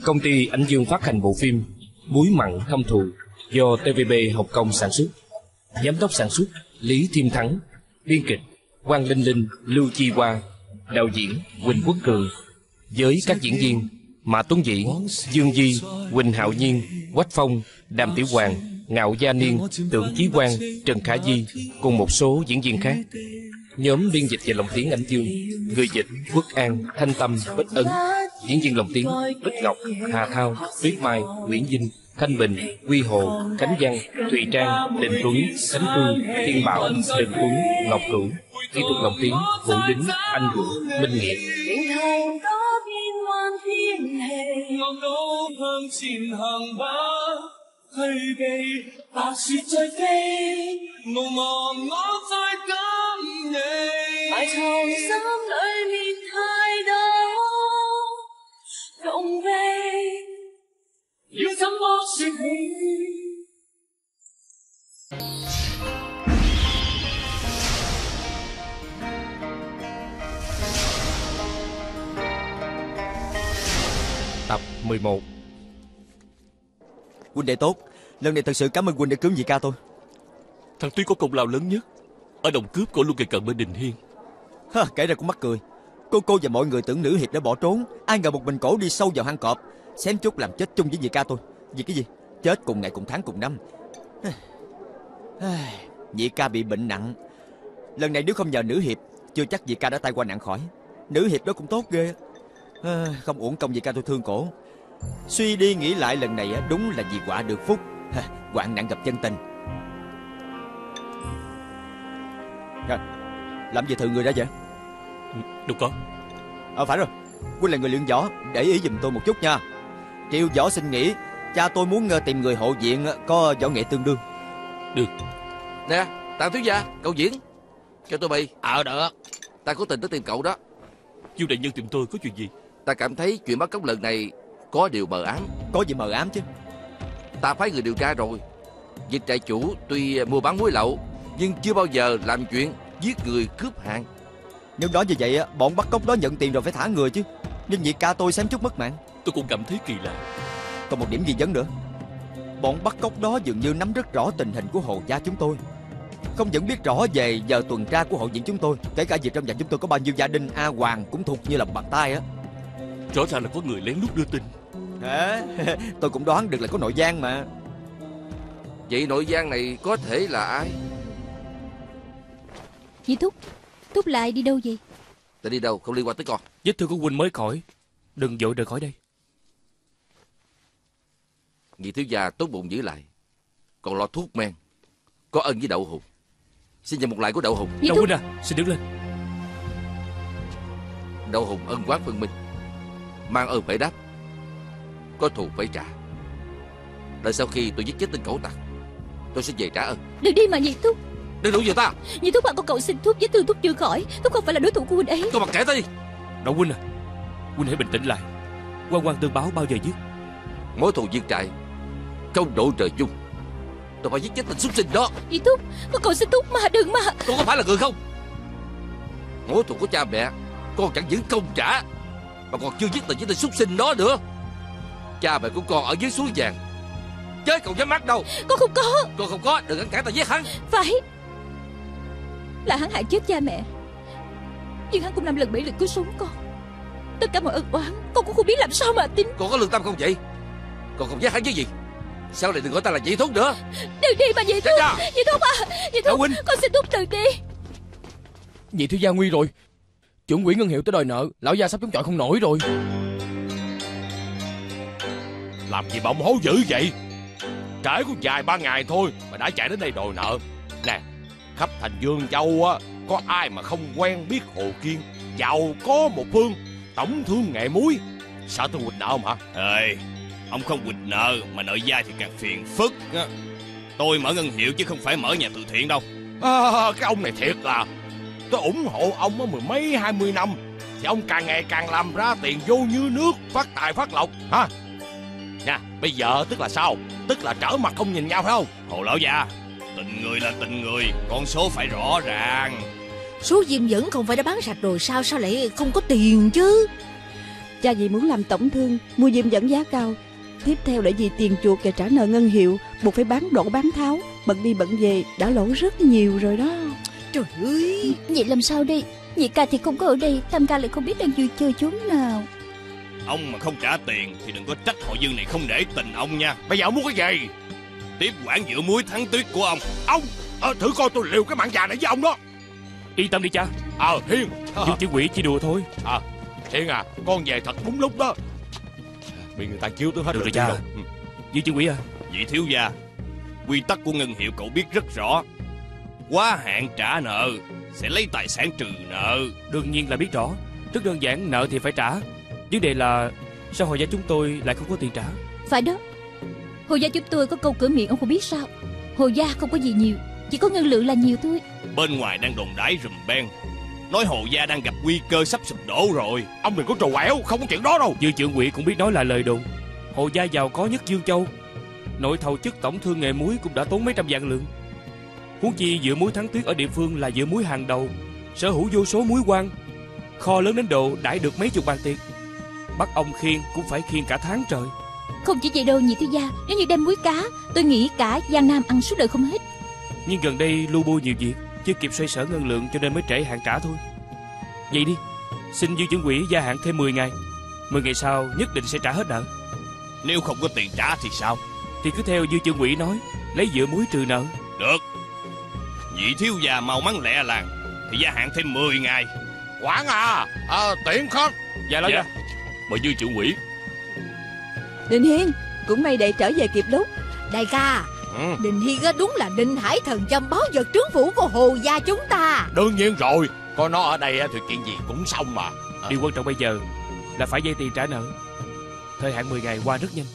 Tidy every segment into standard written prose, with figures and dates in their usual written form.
Công ty Ánh Dương phát hành bộ phim Muối mặn thâm thù do TVB Hồng Kông sản xuất. Giám đốc sản xuất Lý Thiên Thắng, biên kịch Quang Linh Linh, Lưu Chi Hoa, đạo diễn Huỳnh Quốc Cường, với các diễn viên Mã Tuấn Vĩ, Dương Di, Huỳnh Hạo Nhiên, Quách Phong, Đàm Tiểu Hoàng, Ngạo Gia Niên, Tưởng Chí Quang, Trần Khả Di cùng một số diễn viên khác. Nhóm biên dịch và lồng tiếng Ánh Dương, người dịch Quốc An, Thanh Tâm, Bích Ấn, diễn viên lồng tiếng Bích Ngọc, Hà Thao, Tuyết Mai, Nguyễn Vinh, Thanh Bình, Quy Hồ, Khánh Văn, Thùy Trang, Đình Tuấn, Khánh Phương, Thiên Bảo, Đình Tuấn, Ngọc Cửu. Kỹ thuật lồng tiếng Vũ Đính, Anh Vũ, Minh Nghĩa. Tập 11. Huynh đệ tốt, lần này thật sự cảm ơn huynh đã cứu nhị ca tôi. Thằng Tuyết có công lao lớn nhất. Ở đồng cướp cổ luôn kề cận bên Đình Hiên. Kể ra cũng mắc cười. Cô và mọi người tưởng nữ hiệp đã bỏ trốn, ai ngờ một mình cổ đi sâu vào hang cọp, xém chút làm chết chung với nhị ca tôi. Vì cái gì? Chết cùng ngày cùng tháng cùng năm. Nhị ca bị bệnh nặng. Lần này nếu không nhờ nữ hiệp, chưa chắc nhị ca đã tai qua nạn khỏi. Nữ hiệp đó cũng tốt ghê. Không uổng công nhị ca tôi thương cổ. Suy đi nghĩ lại, lần này đúng là vì họa được phúc, hoạn nạn gặp chân tình. Làm gì thừ người ra vậy? Đâu có. Phải rồi, huynh là người luyện võ, để ý giùm tôi một chút nha. Triệu võ xin nghỉ, cha tôi muốn tìm người hộ viện có võ nghệ tương đương. Được. Nè, Tào thiếu gia, cậu diễn cho tôi bay. Được. Ta có tình tới tìm cậu đó. Chu đại nhân tìm tôi có chuyện gì? Ta cảm thấy chuyện bắt cóc lần này có điều mờ ám. Có gì mờ ám chứ? Ta phái người điều tra rồi. Dịch trại chủ tuy mua bán muối lậu, nhưng chưa bao giờ làm chuyện giết người cướp hàng. Nếu nói như vậy, bọn bắt cóc đó nhận tiền rồi phải thả người chứ. Nhưng nhị ca tôi xém chút mất mạng. Tôi cũng cảm thấy kỳ lạ. Còn một điểm nghi vấn nữa. Bọn bắt cóc đó dường như nắm rất rõ tình hình của Hồ gia chúng tôi. Không những biết rõ về giờ tuần tra của hộ viện chúng tôi, kể cả việc trong nhà chúng tôi có bao nhiêu gia đình, A Hoàng cũng thuộc như lòng bàn tay á. Rõ ràng là có người lén lút đưa tin. Tôi cũng đoán được là có nội gian mà. Vậy nội gian này có thể là ai? Dì Thúc lại đi đâu vậy? Ta đi đâu không liên quan tới con. Vết thương của huynh mới khỏi, đừng vội rời khỏi đây. Nhị thiếu gia tốt bụng giữ lại, còn lo thuốc men, có ân với Đậu Hùng. Xin nhận một lại của Đậu Hùng. Đâu huynh à, xin đứng lên. Đậu Hùng ân oán phân minh, mang ơn phải đáp, có thù phải trả. Đợi sau khi tôi giết chết tên cẩu tặc, tôi sẽ về trả ơn. Đừng đi mà nhị Thúc. Đừng đụng vào ta. Nhị Thúc con cậu xin Thúc, vết thương Thúc chưa khỏi, Thúc không phải là đối thủ của huynh ấy. Tôi mặc kệ ta đi. Đậu huynh à, huynh hãy bình tĩnh lại. Quan tương báo bao giờ dứt? Mối thù diệt trại không độ trời chung. Tôi phải giết chết tên súc sinh đó. Nhị Thúc, con cậu xin Thúc mà, đừng mà. Con có phải là người không? Mối thù của cha mẹ con chẳng những không trả, mà còn chưa giết tình với tên súc sinh đó nữa. Cha mẹ của con ở dưới suối vàng, chết còn nhắm mắt đâu. Con không có. Con không có, đừng ngăn cản ta giết hắn. Phải là hắn hại chết cha mẹ, nhưng hắn cũng làm lần bẫy lượt cứu sống con. Tất cả mọi ân oán con cũng không biết làm sao mà tính. Con có lương tâm không vậy? Con không giết hắn với gì? Sao lại đừng gọi ta là Nhị Thúc nữa? Đừng đi mà Nhị Thúc. Nhị Thúc à, Nhị Thúc, con xin Thúc đừng đi. Nhị thiếu gia nguy rồi. Trưởng quỹ ngân hiệu tới đòi nợ, lão gia sắp chống chọi không nổi rồi. Làm gì mà ông hố dữ vậy? Trễ có vài ba ngày thôi mà đã chạy đến đây đòi nợ. Nè, khắp thành Dương Châu á, có ai mà không quen biết Hồ Kiên, giàu có một phương, tổng thương nghề muối. Sợ tôi quỵt nợ không hả? Ê, ông không quỵt nợ mà nợ dai thì càng phiền phức á. Tôi mở ngân hiệu chứ không phải mở nhà từ thiện đâu. Cái ông này thiệt là, tôi ủng hộ ông á 10 mấy 20 năm, thì ông càng ngày càng làm ra tiền vô như nước, phát tài phát lộc hả? Nè, bây giờ tức là sao? Tức là trở mặt không nhìn nhau phải không? Hồ lão gia, tình người là tình người, con số phải rõ ràng. Số Diêm Dẫn không phải đã bán sạch rồi sao lại không có tiền chứ? Cha vì muốn làm tổn thương, mua diêm dẫn giá cao. Tiếp theo là vì tiền chuộc và trả nợ ngân hiệu, buộc phải bán đổ bán tháo. Bận đi bận về, đã lỗ rất nhiều rồi đó. Trời ơi, vậy làm sao đây? Nhị ca thì không có ở đây, Tam ca lại không biết đang vui chơi chốn nào. Ông mà không trả tiền thì đừng có trách họ Dương này không để tình ông nha. Bây giờ ông muốn cái gì? Tiếp quản giữa muối Thắng Tuyết của ông. Ông thử coi tôi liều cái mạng già này với ông đó. Yên tâm đi cha. Hiên. Dương Chữ Quỷ chỉ đùa thôi. Hiên à, con về thật đúng lúc đó. Bị người ta chiếu tôi hết. Được rồi cha. Dương Chữ Quỷ à, Vị thiếu gia, quy tắc của ngân hiệu cậu biết rất rõ. Quá hạn trả nợ sẽ lấy tài sản trừ nợ. đương nhiên là biết rõ. Rất đơn giản, nợ thì phải trả. Vấn đề là sao Hồ gia chúng tôi lại không có tiền trả? Phải đó, Hồ gia chúng tôi có câu cửa miệng ông không biết sao. Hồ gia không có gì nhiều, chỉ có ngân lượng là nhiều thôi. Bên ngoài đang đồn đãi rùm beng, nói Hồ gia đang gặp nguy cơ sắp sụp đổ rồi. Ông đừng có trò quẹo, không có chuyện đó đâu. Dương Trưởng Quỷ cũng biết nói là lời đồn. Hồ gia giàu có nhất Dương Châu, nội thầu chức tổng thương nghề muối cũng đã tốn mấy trăm vạn lượng. Huống chi dựa muối Thắng Tuyết ở địa phương là dựa muối hàng đầu, sở hữu vô số muối quan, kho lớn đến độ đãi được mấy chục bàn tiệc. Bắt ông khiêng cũng phải khiêng cả tháng trời. Không chỉ vậy đâu nhị thiếu gia, nếu như đem muối cá, tôi nghĩ cả Giang Nam ăn suốt đời không hết. Nhưng gần đây lu bu nhiều việc, chưa kịp xoay sở ngân lượng cho nên mới trễ hạn trả thôi. Vậy đi, xin Dương Trưởng Quỷ gia hạn thêm 10 ngày. 10 ngày sau nhất định sẽ trả hết nợ. Nếu không có tiền trả thì sao? Thì cứ theo Dương Trưởng Quỷ nói, lấy dựa muối trừ nợ. Được. Vị thiếu gia mau mắn lẹ làng thì gia hạn thêm 10 ngày. Quản tiện không? Dạ lão gia. Mời Dương Trưởng Quỷ. Đình Hiên, cũng may đệ trở về kịp lúc. đại ca, Đình Hiên á đúng là Ninh Hải thần châm báo vật trướng phủ của Hồ gia chúng ta. Đương nhiên rồi, có nó ở đây thì chuyện gì cũng xong mà. Điều quan trọng bây giờ là phải vay tiền trả nợ. Thời hạn 10 ngày qua rất nhanh.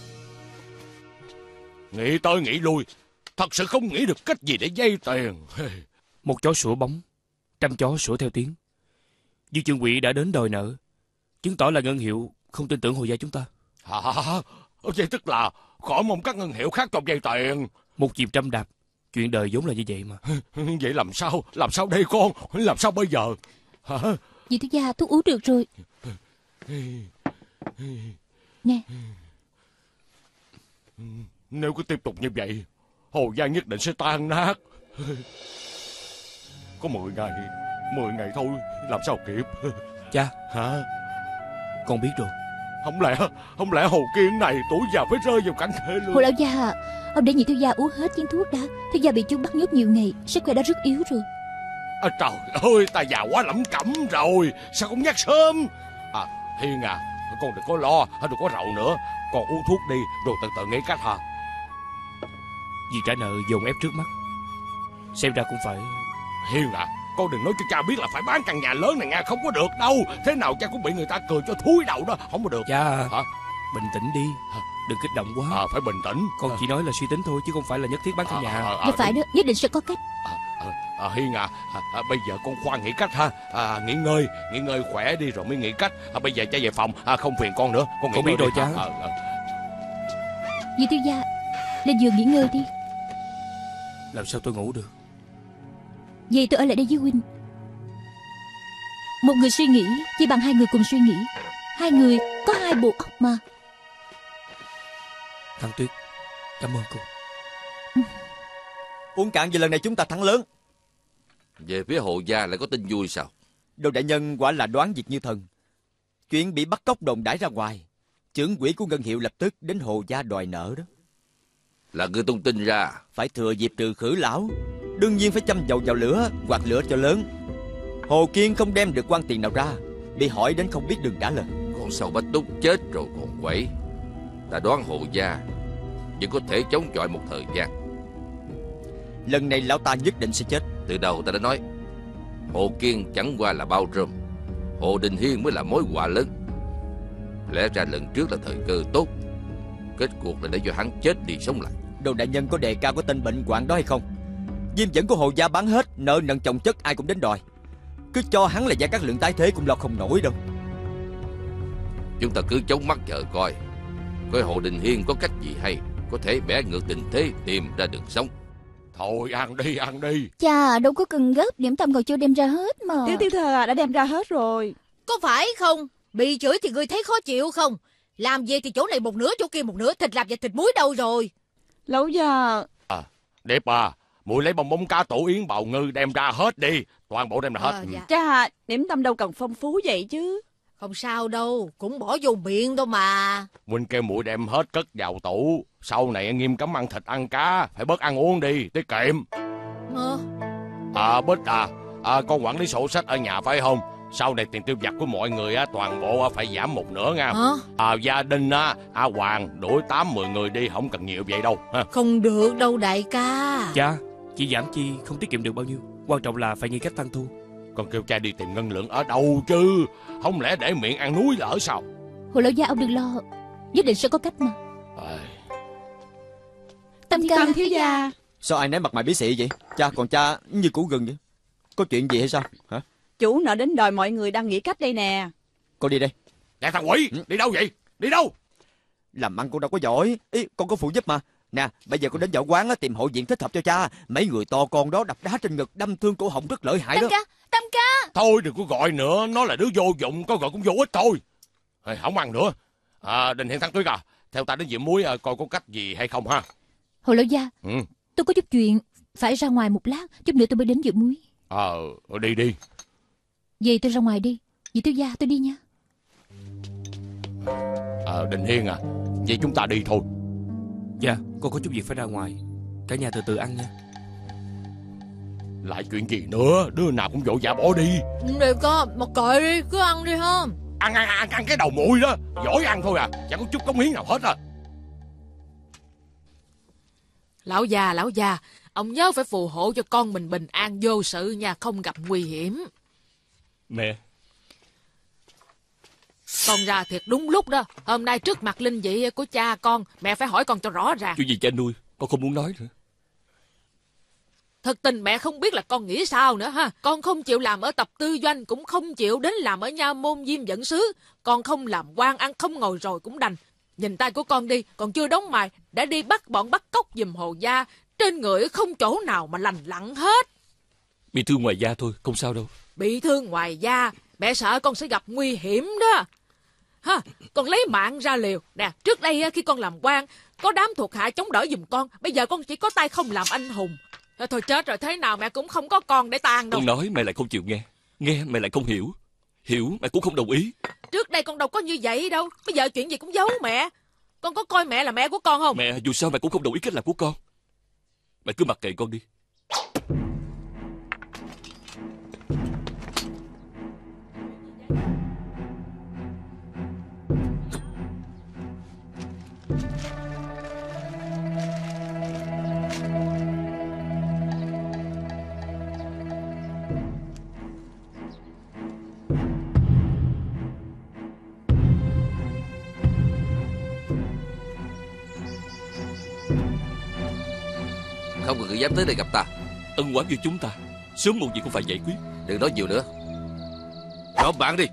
Nghĩ tới nghĩ lui, thật sự không nghĩ được cách gì để vay tiền. Một chó sủa bóng, trăm chó sủa theo tiếng. Dương Trưởng Quỷ đã đến đòi nợ, chứng tỏ là ngân hiệu không tin tưởng Hồ gia chúng ta. Vậy tức là khỏi mong các ngân hiệu khác cho vay tiền. Một chìm trăm đạp, chuyện đời vốn là như vậy mà. Vậy làm sao đây con, làm sao bây giờ? Dì thiếu gia, thuốc uống được rồi. Nè. Nếu cứ tiếp tục như vậy, Hồ gia nhất định sẽ tan nát. Có 10 ngày thôi, làm sao kịp? Cha. Hả? Con biết rồi. Không lẽ Hồ Kiên này tuổi già phải rơi vào cảnh thế luôn? Hồ lão gia à, ông để nhị thiếu gia uống hết chén thuốc đã. Thiếu gia bị chú bắt nhốt nhiều ngày, sức khỏe đã rất yếu rồi. Trời ơi, ta già quá lẩm cẩm rồi, sao không nhắc sớm? Hiên à, con đừng có lo, đừng có rầu nữa, con uống thuốc đi rồi từ từ nghĩ cách hả? Vì trả nợ dồn ép trước mắt, xem ra cũng phải. Hiên à, con đừng nói cho cha biết là phải bán căn nhà lớn này nha, không có được đâu. Thế nào cha cũng bị người ta cười cho thúi đầu đó, không có được. Cha, bình tĩnh đi, đừng kích động quá. Phải bình tĩnh. Con chỉ nói là suy tính thôi chứ không phải là nhất thiết bán căn nhà. Dạ phải đó, nhất định sẽ có cách. Hiên à, bây giờ con khoan nghĩ cách ha. Nghỉ ngơi khỏe đi rồi mới nghĩ cách. Bây giờ cha về phòng, không phiền con nữa. Con biết rồi cha. Dì thiếu gia, lên giường nghỉ ngơi đi. Làm sao tôi ngủ được? Vậy tôi ở lại đây với huynh. Một người suy nghĩ chỉ bằng hai người cùng suy nghĩ. Hai người có hai bộ óc mà. Thắng Tuyết, cảm ơn cô. Uống cạn vì lần này chúng ta thắng lớn. Về phía Hồ gia lại có tin vui sao? Đồ đại nhân quả là đoán việc như thần. Chuyện bị bắt cóc đồn đãi ra ngoài, trưởng quỹ của ngân hiệu lập tức đến Hồ gia đòi nợ đó. Là ngươi tung tin ra? Phải thừa dịp trừ khử lão, đương nhiên phải châm dầu vào lửa, quạt lửa cho lớn. Hồ Kiên không đem được quan tiền nào ra, bị hỏi đến không biết đường trả lời. Con sâu Bách Túc chết rồi còn quẩy. Ta đoán Hồ gia vẫn có thể chống chọi một thời gian. Lần này lão ta nhất định sẽ chết. Từ đầu ta đã nói, Hồ Kiên chẳng qua là bao rơm, Hồ Đình Hiên mới là mối họa lớn. Lẽ ra lần trước là thời cơ tốt, kết cuộc là để cho hắn chết đi sống lại. Đồ đại nhân có đề cao cái tên bệnh hoạn đó hay không? Diêm dẫn của Hồ gia bán hết, nợ nần chồng chất ai cũng đến đòi. Cứ cho hắn là Gia Cát Lượng tái thế cũng lo không nổi đâu. Chúng ta cứ chống mắt chờ coi Hồ Đình Hiên có cách gì hay, có thể bẻ ngược tình thế, tìm ra đường sống. Thôi ăn đi. Chà, đâu có cần gấp, điểm tâm còn chưa đem ra hết mà. Tiểu thư đã đem ra hết rồi. Có phải không? Bị chửi thì ngươi thấy khó chịu không? Làm gì thì chỗ này một nửa, chỗ kia một nửa. Thịt lạp và thịt muối đâu rồi? Lão già. Đẹp à, muội lấy bông bông cá tổ yến bào ngư đem ra hết đi. Toàn bộ đem ra hết. Dạ. Cha, điểm tâm đâu cần phong phú vậy chứ. Không sao đâu, cũng bỏ vô miệng đâu mà. Huynh kêu muội đem hết cất vào tủ. Sau này nghiêm cấm ăn thịt ăn cá, phải bớt ăn uống đi, tiết kiệm. Bích con quản lý sổ sách ở nhà phải không? Sau này tiền tiêu vặt của mọi người toàn bộ phải giảm một nửa nha. Gia đình Hoàng đuổi 8-10 người đi, không cần nhiều vậy đâu ha. Không được đâu đại ca. Cha, chỉ giảm chi không tiết kiệm được bao nhiêu. Quan trọng là phải nghĩ cách tăng thu. Con kêu cha đi tìm ngân lượng ở đâu chứ, không lẽ để miệng ăn núi lỡ sao? Hồ lão gia ông đừng lo, nhất định sẽ có cách mà. Tam thiếu gia. Sao ai nấy mặt mày bí xị vậy? Cha, còn cha như củ gừng vậy. Có chuyện gì hay sao hả? Chủ nợ đến đòi mọi người đang nghĩ cách đây nè. Con đi đây. Dạ thằng quỷ, đi đâu vậy? Đi đâu? Làm ăn con đâu có giỏi, con có phụ giúp mà. Nè, bây giờ con đến võ quán tìm hội viện thích hợp cho cha. Mấy người to con đó đập đá trên ngực, đâm thương cổ họng rất lợi hại đó. Tam ca. Thôi đừng có gọi nữa, nó là đứa vô dụng, có gọi cũng vô ích thôi. Không ăn nữa. Đình Hiên Thắng Tuyết theo ta đến Diệm Muối coi có cách gì hay không ha. Hồ lão gia, tôi có chút chuyện phải ra ngoài một lát, chút nữa tôi mới đến Diệm Muối. Đi. Vậy tôi ra ngoài đi. Dì Tiêu gia, tôi đi nha. Đình Hiên vậy chúng ta đi thôi. Dạ, con có chút việc phải ra ngoài. Cả nhà từ từ ăn nha. Lại chuyện gì nữa, đứa nào cũng vội vã bỏ đi. Được có, mặc kệ đi, cứ ăn đi ha. Ăn cái đầu muôi đó, giỏi ăn thôi chẳng có chút cống hiến nào hết Lão già, ông nhớ phải phù hộ cho con mình bình an vô sự nha, không gặp nguy hiểm. Mẹ, con ra thiệt đúng lúc đó. Hôm nay trước mặt linh vị của cha con, mẹ phải hỏi con cho rõ ràng. chuyện gì cha nuôi, con không muốn nói nữa. Thật tình mẹ không biết là con nghĩ sao nữa ha. Con không chịu làm ở tập tư doanh, cũng không chịu đến làm ở nha môn diêm dẫn sứ. Con không làm quan ăn không ngồi rồi cũng đành. Nhìn tay của con đi, còn chưa đóng mày đã đi bắt bọn bắt cóc giùm Hồ gia. Trên người không chỗ nào mà lành lặn hết. Bị thương ngoài da thôi, không sao đâu. Bị thương ngoài da, mẹ sợ con sẽ gặp nguy hiểm đó. Con lấy mạng ra liều. Nè, trước đây khi con làm quan, có đám thuộc hạ chống đỡ giùm con. Bây giờ con chỉ có tay không làm anh hùng. Thôi chết rồi, thế nào mẹ cũng không có con để tang đâu. Con nói mẹ lại không chịu nghe. Nghe mẹ lại không hiểu. Hiểu mẹ cũng không đồng ý. Trước đây con đâu có như vậy đâu. Bây giờ chuyện gì cũng giấu mẹ. Con có coi mẹ là mẹ của con không? Mẹ dù sao mẹ cũng không đồng ý cách làm của con. Mẹ cứ mặc kệ con đi. Không có người dám tới đây gặp ta. Ân oán giữa chúng ta sớm muộn gì cũng phải giải quyết. Đừng nói nhiều nữa. Nhóm bạn đi.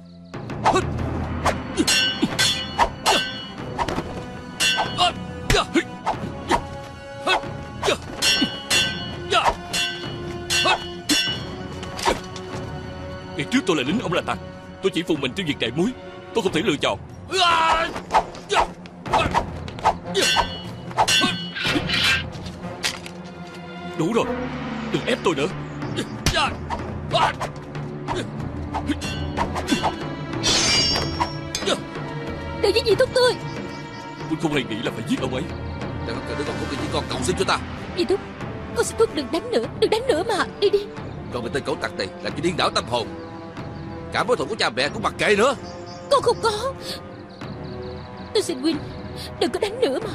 Ngày trước tôi là lính, ông là tặc. Tôi chỉ phụ mình tiêu diệt đại muối. Tôi không thể lựa chọn. Đủ rồi, đừng ép tôi nữa. Đừng giết dì Thúc Tươi. Tôi không hề nghĩ là phải giết ông ấy. Đừng có đứa con không chỉ con cầu xin cho ta. Dì Thúc, con xin Thúc đừng đánh nữa mà. Đi đi. Còn bị tên cẩu tặc này làm cho điên đảo tâm hồn. Cả mối thù của cha mẹ cũng mặc kệ nữa. Con không có. Tôi xin huynh đừng có đánh nữa mà.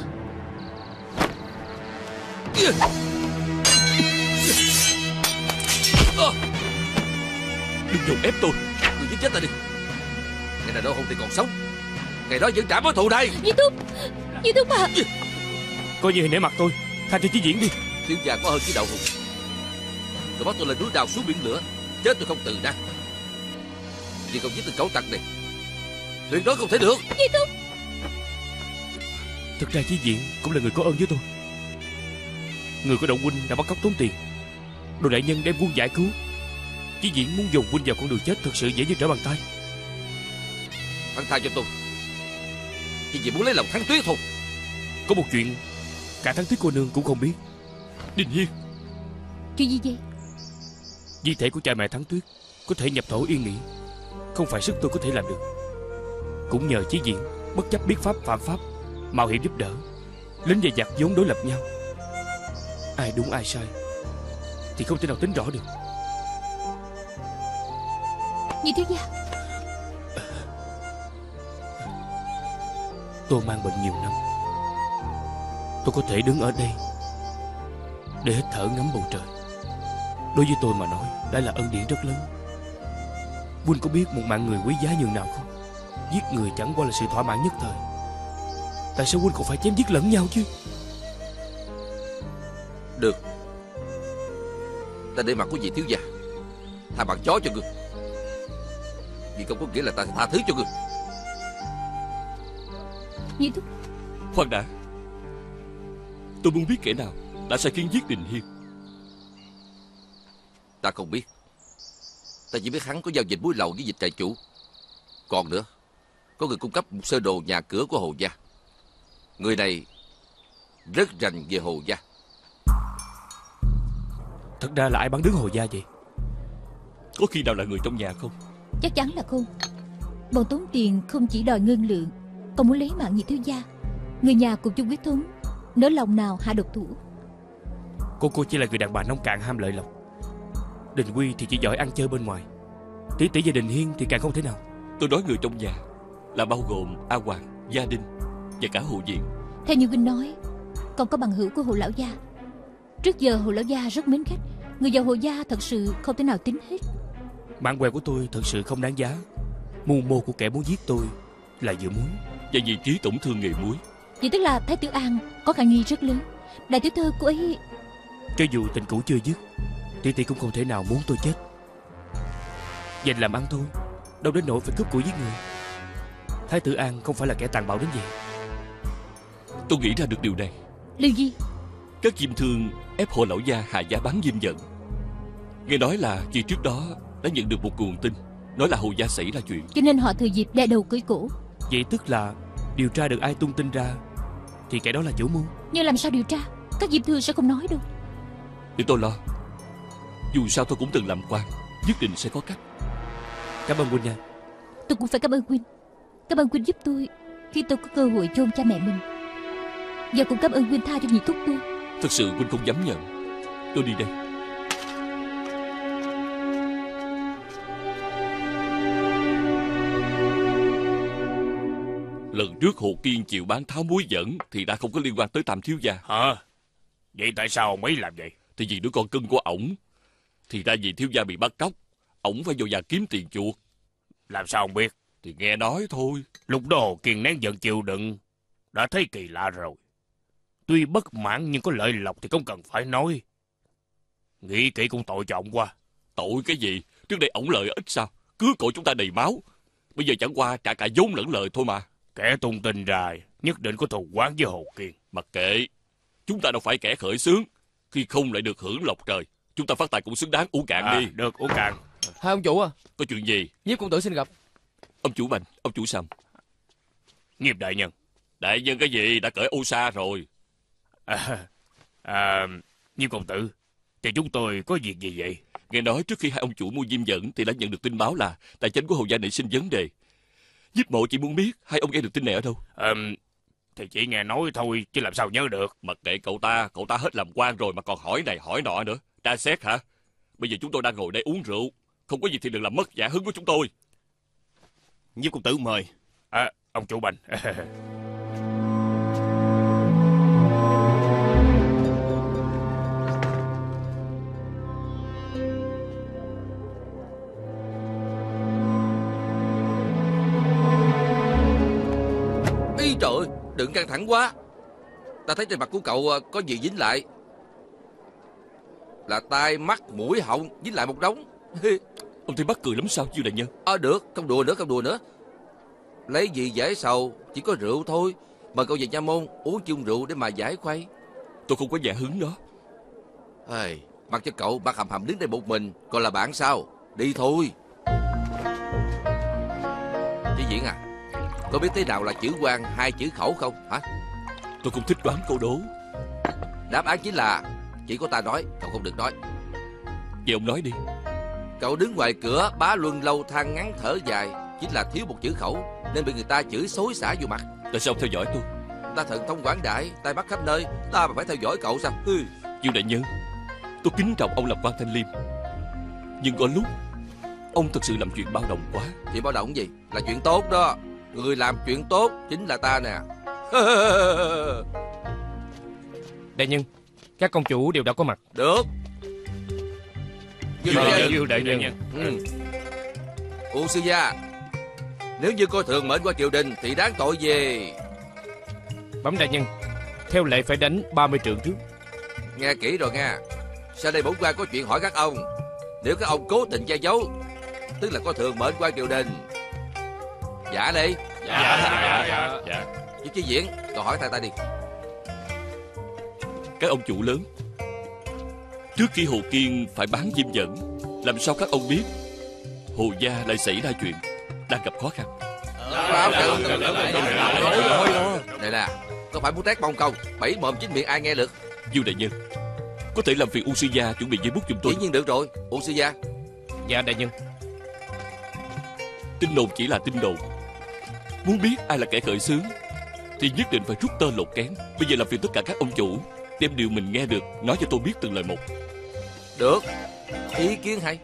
Đừng dồn ép tôi. Người giết chết ta đi. Ngày nào đó Hùng thì còn sống, ngày đó vẫn trả mối thù này. Dì Thúc à. Coi như nể mặt tôi, tha cho Chí Diễn đi. Thiếu gia có hơn chí đạo Hùng. Rồi bắt tôi lên núi đào xuống biển lửa, chết tôi không từ năng. Vì còn giết tên cẩu tặc này, tuyệt đối không thể được. Dì Thúc. Thực ra Chí Diễn cũng là người có ơn với tôi. Người của Đậu huynh đã bắt cóc tốn tiền, Đồ đại nhân đem quân giải cứu. Chí Diễn muốn dùng huynh vào con đường chết thực sự dễ như trở bàn tay. Hắn tha cho tôi. Chỉ muốn lấy lòng Thắng Tuyết thôi. Có một chuyện cả Thắng Tuyết cô nương cũng không biết. Đình Hiên. Chuyện gì vậy? Di thể của cha mẹ Thắng Tuyết có thể nhập thổ yên nghỉ, không phải sức tôi có thể làm được. Cũng nhờ Chí Diễn bất chấp biết pháp phạm pháp, mạo hiểm giúp đỡ. Lính và giặc vốn đối lập nhau, ai đúng ai sai thì không thể nào tính rõ được. Nhị thiếu gia. Tôi mang bệnh nhiều năm, tôi có thể đứng ở đây để hít thở ngắm bầu trời. Đối với tôi mà nói, đã là ân điển rất lớn. Huynh có biết một mạng người quý giá nhường nào không? Giết người chẳng qua là sự thỏa mãn nhất thời, tại sao huynh còn phải chém giết lẫn nhau chứ? Được, ta để mặt của vị thiếu gia tha bằng chó cho ngươi, vì không có nghĩa là ta tha thứ cho ngươi. Nhị thúc. Khoan đã, tôi muốn biết kẻ nào đã sai khiến giết Đình Hiên. Ta không biết. Ta chỉ biết hắn có giao dịch muối lậu với dịch trại chủ. Còn nữa, có người cung cấp một sơ đồ nhà cửa của Hồ gia. Người này rất rành về Hồ gia. Thật ra là ai bán đứng Hồ gia vậy? Có khi nào là người trong nhà không? Chắc chắn là không. Bọn tốn tiền không chỉ đòi ngân lượng, còn muốn lấy mạng nhị thiếu gia. Người nhà cùng chung huyết thống, nỡ lòng nào hạ độc thủ. Cô chỉ là người đàn bà nông cạn ham lợi lộc. Đình Quy thì chỉ giỏi ăn chơi bên ngoài. Tỷ tỷ gia Đình Hiên thì càng không thể nào. Tôi nói người trong nhà là bao gồm A Hoàng, Gia Đình và cả Hồ Diện. Theo như Vinh nói, còn có bằng hữu của Hồ lão gia. Trước giờ Hồ lão gia rất mến khách. Người giàu Hồ gia thật sự không thể nào tính hết. Bạn bè của tôi thật sự không đáng giá. Mưu mô của kẻ muốn giết tôi là dựa muối, và vị trí tổn thương nghề muối. Vậy tức là Thái Tử An có khả nghi rất lớn. Đại tiểu thư cô ấy... Cho dù tình cũ chưa dứt, tỷ tỷ cũng không thể nào muốn tôi chết. Dành làm ăn thôi, đâu đến nỗi phải cướp của giết người. Thái Tử An không phải là kẻ tàn bạo đến vậy. Tôi nghĩ ra được điều này. Điều gì? Các diêm thương ép Hồ lão gia hạ giá bán diêm dẫn. Nghe nói là khi trước đó đã nhận được một nguồn tin nói là Hồ gia xảy ra chuyện, cho nên họ thừa dịp đè đầu cưỡi cổ. Vậy tức là điều tra được ai tung tin ra thì kẻ đó là chủ mưu. Nhưng làm sao điều tra? Các diêm thương sẽ không nói đâu. Đừng tôi lo. Dù sao tôi cũng từng làm quan, nhất định sẽ có cách. Cảm ơn huynh nha. Tôi cũng phải cảm ơn huynh. Cảm ơn huynh giúp tôi khi tôi có cơ hội chôn cha mẹ mình. Và cũng cảm ơn huynh tha cho nhị thúc tôi. Thực sự huynh không dám nhận. Tôi đi đây. Lần trước Hồ Kiên chịu bán tháo muối dẫn thì đã không có liên quan tới Tam thiếu gia. Hả? Vậy tại sao ông ấy làm vậy? Thì vì đứa con cưng của ổng. Thì ra vì thiếu gia bị bắt cóc, ổng phải vô nhà kiếm tiền chuộc. Làm sao ông biết? Thì nghe nói thôi. Lúc đó Hồ Kiên nén giận chịu đựng, đã thấy kỳ lạ rồi. Tuy bất mãn nhưng có lợi lộc thì không cần phải nói. Nghĩ kỹ cũng tội cho ông quá. Tội cái gì? Trước đây ổng lợi ít sao? Cướp cổ chúng ta đầy máu. Bây giờ chẳng qua trả cả vốn lẫn lời thôi mà. Kẻ tung tin ra nhất định có thù oán với Hồ Kiên. Mặc kệ, chúng ta đâu phải kẻ khởi xướng. Khi không lại được hưởng lộc trời, chúng ta phát tài cũng xứng đáng. Uống cạn đi. Được, uống cạn. Hai ông chủ à? Có chuyện gì? Nhiếp công tử xin gặp. Ông chủ Bành, ông chủ Sầm. Nhiếp đại nhân. Đại nhân cái gì? Đã cởi ô sa rồi. Nhiếp công tử, thì chúng tôi có việc gì vậy? Nghe nói trước khi hai ông chủ mua diêm dẫn thì đã nhận được tin báo là tài chính của Hồ gia nảy sinh vấn đề. Nhiếp mộ chỉ muốn biết hai ông nghe được tin này ở đâu. Thì chỉ nghe nói thôi chứ làm sao nhớ được. Mặc kệ cậu ta hết làm quan rồi mà còn hỏi này hỏi nọ nữa. Tra xét hả? Bây giờ chúng tôi đang ngồi đây uống rượu, không có gì thì đừng làm mất dạ hứng của chúng tôi. Nhiếp công tử mời. Ông chủ Bành. Ý trời ơi, đừng căng thẳng quá. Ta thấy trên mặt của cậu có gì dính lại. Là tai, mắt, mũi, họng dính lại một đống. Ông thấy mắc cười lắm sao chưa đại nhân? Được, không đùa nữa. Lấy gì giải sầu, chỉ có rượu thôi. Mời cậu về nha môn uống chung rượu để mà giải khuây. Tôi không có dạ hứng đó. Mặc cho cậu bác hầm hầm đứng đây một mình, còn là bạn sao? Đi thôi. Chí Diễn à, Có biết thế nào là chữ quan, hai chữ khẩu không hả? Tôi cũng thích đoán câu đố. Đáp án chính là chỉ có ta nói, cậu không được nói. Vậy ông nói đi. Cậu đứng ngoài cửa bá luân lâu than ngắn thở dài, chính là thiếu một chữ khẩu nên bị người ta chửi xối xả vô mặt. Tại sao ông theo dõi tôi? Ta thần thông quảng đại, tai mắt khắp nơi, ta mà phải theo dõi cậu sao? Dương đại nhân, tôi kính trọng ông làm quan thanh liêm, nhưng có lúc ông thật sự làm chuyện bao động quá. Chuyện bao động gì? Là chuyện tốt đó. Người làm chuyện tốt chính là ta nè. Đại nhân, các công chủ đều đã có mặt. Được. Dương đại nhân. U sư gia, nếu như coi thường mệnh qua triều đình thì đáng tội gì? Bẩm đại nhân, theo lệ phải đánh 30 trượng trước. Nghe kỹ rồi nha. Sau đây bổn quan có chuyện hỏi các ông. Nếu các ông cố tình che giấu, tức là coi thường mệnh quan triều đình. Dạ đi. Dạ. Với Chí Diễn, cậu hỏi ta đi. Các ông chủ lớn, trước khi Hồ Kiên phải bán diêm dẫn, làm sao các ông biết Hồ gia lại xảy ra chuyện, đang gặp khó khăn? Này nè, có phải muốn tét bông không? Bảy mồm chín miệng ai nghe được? Dương đại nhân, có thể làm phiền U sư gia chuẩn bị giấy bút giùm tôi. Dĩ nhiên được rồi, U sư gia. Dạ đại nhân. Tin đồn chỉ là tin đồn. Muốn biết ai là kẻ khởi xướng thì nhất định phải rút tơ lột kén. Bây giờ làm phiền tất cả các ông chủ đem điều mình nghe được nói cho tôi biết từng lời một. Được, ý kiến hay.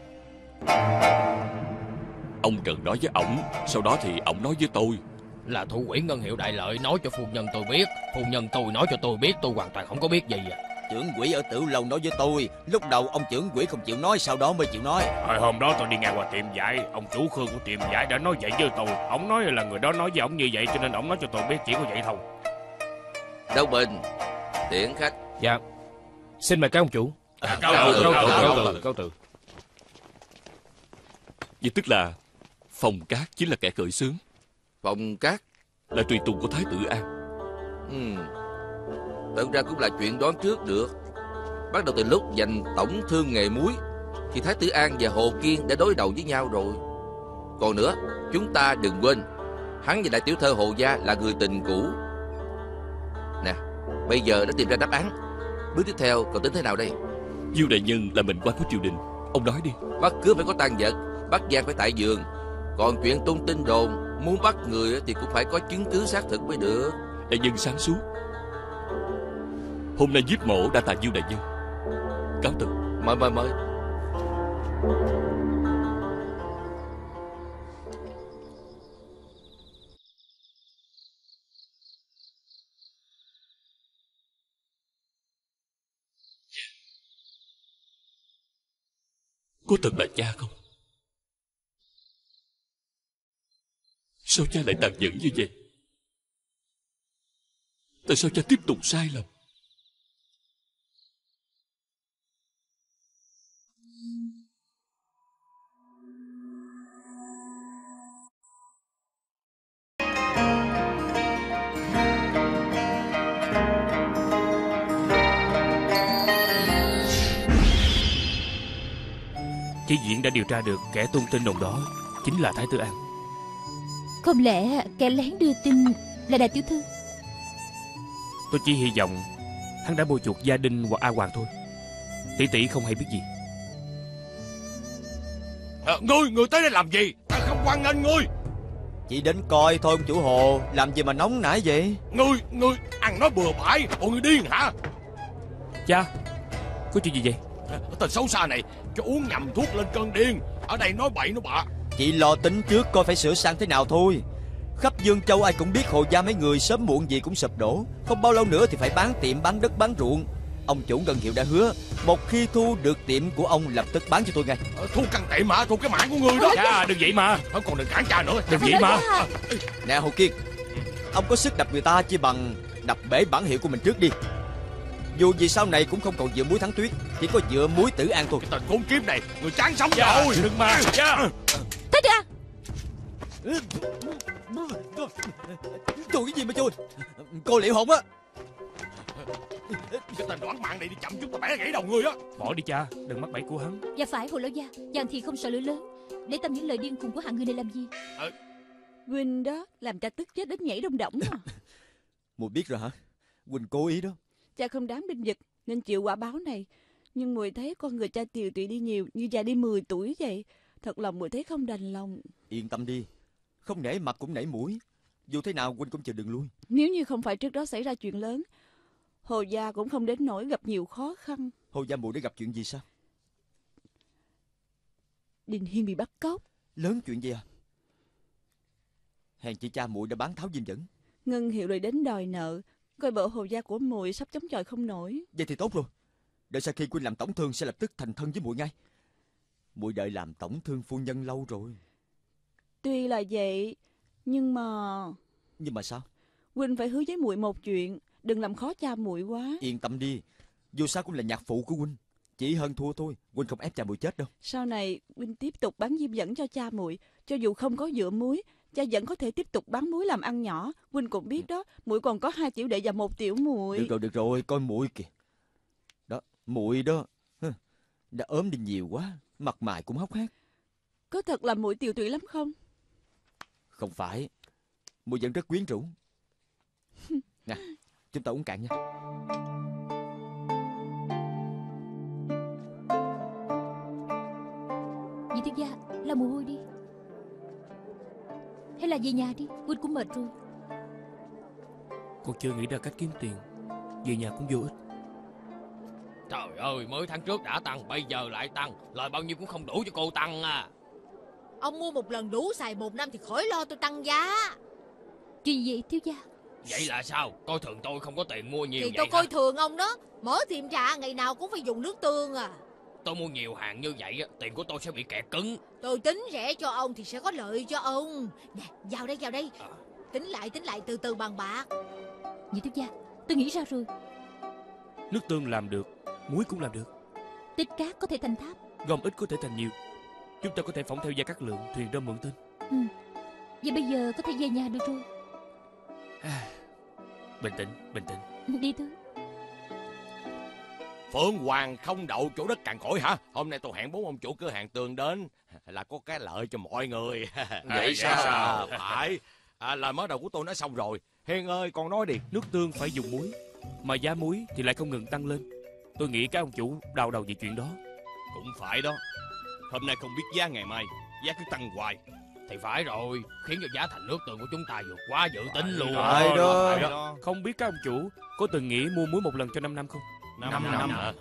Ông cần nói với ổng, sau đó thì ổng nói với tôi. Là thủ quỹ ngân hiệu Đại Lợi nói cho phu nhân tôi biết. Phu nhân tôi nói cho tôi biết, tôi hoàn toàn không có biết gì à. Trưởng quỹ ở Tử Lâu nói với tôi, lúc đầu ông trưởng quỹ không chịu nói, sau đó mới chịu nói. Hôm đó tôi đi ngang qua tiệm vải, ông chủ Khương của tiệm vải đã nói vậy với tôi. Ông nói là người đó nói với ông như vậy, cho nên ông nói cho tôi biết chỉ có vậy thôi. Đâu Bình, tiễn khách. Dạ, xin mời các ông chủ. Cáo từ. Vậy tức là Phong Cát chính là kẻ khởi xướng. Phong Cát là tùy tùng của Thái tử An. Thật ra cũng là chuyện đoán trước được. Bắt đầu từ lúc giành tổng thương nghề muối, thì Thái tử An và Hồ Kiên đã đối đầu với nhau rồi. Còn nữa, chúng ta đừng quên, hắn và đại tiểu thơ Hồ gia là người tình cũ. Nè, bây giờ đã tìm ra đáp án. Bước tiếp theo cậu tính thế nào đây? Dương đại nhân là mệnh quan của triều đình, ông nói đi. Bắt cướp phải có tang vật, bắt giam phải tại giường. Còn chuyện tung tin đồn, muốn bắt người thì cũng phải có chứng cứ xác thực mới được. Đại nhân sáng suốt. Hôm nay giết mổ đã tạ Dương đại nhân. Cáo từ. Mời. Có thật là cha không? Sao cha lại tàn nhẫn như vậy? Tại sao cha tiếp tục sai lầm? Chí Diễn đã điều tra được kẻ tung tin đồn đó chính là Thái tử An. Không lẽ kẻ lén đưa tin là đại tiểu thư? Tôi chỉ hy vọng hắn đã bôi chuộc Gia Đình hoặc A Hoàng thôi. Tỷ tỷ không hay biết gì. Ngươi tới đây làm gì? Ta không hoan nghênh ngươi. Chỉ đến coi thôi ông chủ Hồ, làm gì mà nóng nảy vậy? Ngươi ăn nói bừa bãi, bộ ngươi điên hả? Cha, có chuyện gì vậy? Tên xấu xa này cho uống nhầm thuốc lên cơn điên. Ở đây nói bậy nói bạ. Chị lo tính trước coi phải sửa sang thế nào thôi. Khắp Dương Châu ai cũng biết Hồ gia mấy người sớm muộn gì cũng sụp đổ. Không bao lâu nữa thì phải bán tiệm, bán đất, bán ruộng. Ông chủ ngân hiệu đã hứa, một khi thu được tiệm của ông lập tức bán cho tôi ngay. Thu căn tiệm hả? Thu cái mảng của ngươi đó. Cha, đừng vậy mà. Còn đừng cản cha nữa. Đừng vậy mà. Nè Hồ Kiên, ông có sức đập người ta chỉ bằng đập bể bản hiệu của mình trước đi. Dù gì sau này cũng không còn dựa muối Thắng Tuyết, chỉ có dựa muối Tử An thôi. Tên khốn kiếp này, người chán sống rồi. Đừng mà. Thái tử An. Chui cái gì mà chui? Cô liệu hồn á. Cái tên đoán mạng này đi chậm chút ta bẻ gãy đầu ngươi á. Bỏ đi cha, đừng mắc bẫy của hắn. Dạ phải Hồ lão gia, chàng thì không sợ lửa lớn. Để tâm những lời điên khùng của hạng người này làm gì? Huynh đó làm cha tức chết đến nhảy đông động à. Mùi biết rồi hả? Huynh cố ý đó. Cha không đáng binh vực nên chịu quả báo này. Nhưng Mùi thấy con người cha tiều tụy đi nhiều, như già đi 10 tuổi vậy. Thật lòng Mùi thấy không đành lòng. Yên tâm đi, không nể mặt cũng nể mũi. Dù thế nào Huynh cũng chờ đừng lui. Nếu như không phải trước đó xảy ra chuyện lớn, Hồ gia cũng không đến nỗi gặp nhiều khó khăn. Hồ gia Mùi đã gặp chuyện gì sao? Đình Hiên bị bắt cóc. Lớn chuyện gì à? Hèn chị cha Mùi đã bán tháo diêm dẫn. Ngân Hiệu rồi đến đòi nợ, coi bộ Hồ gia của Mùi sắp chống chọi không nổi. Vậy thì tốt rồi. Đợi sau khi Huynh làm tổng thương sẽ lập tức thành thân với Mùi ngay. Mùi đợi làm tổng thương phu nhân lâu rồi. Tuy là vậy, nhưng mà... Nhưng mà sao? Huynh phải hứa với Mùi một chuyện, đừng làm khó cha Mùi quá. Yên tâm đi, dù sao cũng là nhạc phụ của Huynh. Chỉ hơn thua thôi, Huynh không ép cha Mùi chết đâu. Sau này Huynh tiếp tục bán diêm dẫn cho cha Mùi, cho dù không có dựa muối, cha vẫn có thể tiếp tục bán muối làm ăn nhỏ. Huynh cũng biết đó, Mùi còn có 2 tiểu đệ và 1 tiểu muội. Được rồi, coi Mùi kìa. Đó, Mùi đó đã ốm đi nhiều quá, mặt mày cũng hốc hác. Có thật là Mùi tiều tụy lắm không? Không phải, Mùi vẫn rất quyến rũ. Nè, chúng ta uống cạn nha. Dì Thiếu gia, lau mồ hôi đi. Hay là về nhà đi, Huynh cũng mệt rồi. Con chưa nghĩ ra cách kiếm tiền, về nhà cũng vô ích. Trời ơi, mới tháng trước đã tăng, bây giờ lại tăng. Lời bao nhiêu cũng không đủ cho cô tăng à. Ông mua một lần đủ xài 1 năm thì khỏi lo tôi tăng giá. Chuyện gì Thiếu gia? Vậy là sao? Coi thường tôi không có tiền mua nhiều thì vậy tôi coi hả? thường ông đó. Mở tiệm trà ngày nào cũng phải dùng nước tương à. Tôi mua nhiều hàng như vậy, tiền của tôi sẽ bị kẹt cứng. Tôi tính rẻ cho ông thì sẽ có lợi cho ông. Nè, vào đây. Tính lại từ từ bàn bạc. Dì Thiếu gia, tôi nghĩ ra rồi. Nước tương làm được, muối cũng làm được. Tích cát có thể thành tháp, Gom ít có thể thành nhiều. Chúng ta có thể phỏng theo Gia Cát Lượng, thuyền rơm mượn tên. Vậy bây giờ có thể về nhà được rồi. Bình tĩnh. Đi thôi. Phượng Hoàng không đậu chỗ đất cằn cỗi hả? Hôm nay tôi hẹn 4 ông chủ cửa hàng tường đến là có cái lợi cho mọi người. Vậy sao? Phải. Lời mới đầu của tôi nói xong rồi. Hiền ơi, con nói đi. Nước tương phải dùng muối, mà giá muối thì lại không ngừng tăng lên. Tôi nghĩ các ông chủ đau đầu về chuyện đó. Cũng phải đó. Hôm nay không biết giá ngày mai, giá cứ tăng hoài. Thì phải rồi, khiến cho giá thành nước tương của chúng ta vượt quá dự tính luôn. Phải đó. Không biết các ông chủ có từng nghĩ mua muối một lần cho 5 năm không? 5 năm hả?